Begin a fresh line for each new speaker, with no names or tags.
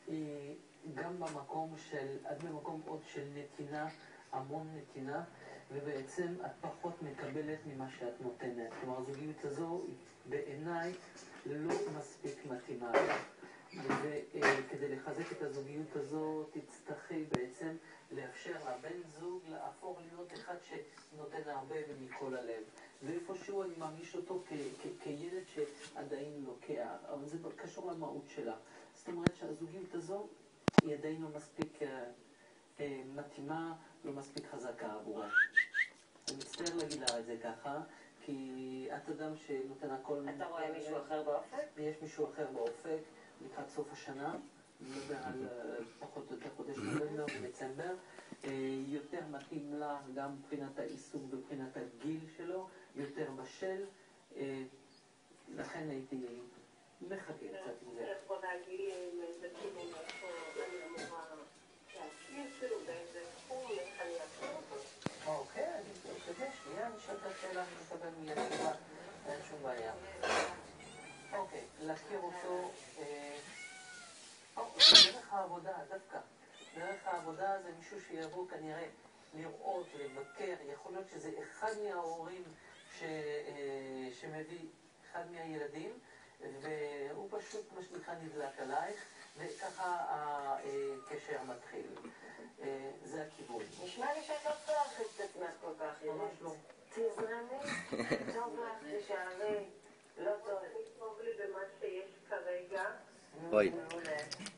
גם במקום של, את במקום עוד של נתינה, המון נתינה, ובעצם את פחות מקבלת ממה שאת נותנת. כלומר, הזוגיות הזו בעיניי לא מספיק מתאימה. וכדי לחזק את הזוגיות הזו תצטרכי בעצם לאפשר לבן זוג להפוך להיות אחד שנותן הרבה ומכל הלב. ואיפשהו אני מרגיש אותו כילד שעדיין לוקח, אבל זה קשור למהות שלה. זאת אומרת שהזוגיות הזו היא עדיין לא מספיק מתאימה, לא מספיק חזקה עבורה. אני מצטער להגיד לה את זה ככה, כי את אדם שנותן הכל...
אתה רואה מישהו אחר באופק?
יש מישהו אחר באופק, לקראת סוף השנה, אני מדבר על פחות או יותר חודש נובמבר ודצמבר, יותר מתאים לה גם מבחינת העיסוק ובחינת הגיל שלו, יותר בשל, לכן הייתי מחכה קצת עם זה.
איך בוא להגיד מאיזה כיוון איפה אני אמורה להכיר כאילו באיזה תחום, איך אני אכיר אותו?
אוקיי, אני כזה, שנייה, אני שואלת את השאלה, אני מקבל מיד תשובה, אין שום בעיה. אוקיי, להכיר אותו, דרך העבודה, דווקא. דרך העבודה זה מישהו שיבוא כנראה לראות, לבקר, יכול להיות שזה אחד מההורים שמביא אחד מהילדים, והוא פשוט מה שנקרא נדלק עלייך, וככה הקשר מתחיל. זה הכיוון.
נשמע לי שאת לא צורכת את עצמך כל כך,
ממש לא.
תזרמי, טוב לך, תשארי, לא טוב.
טוב לי במה שיש כרגע.
אוי.
מעולה.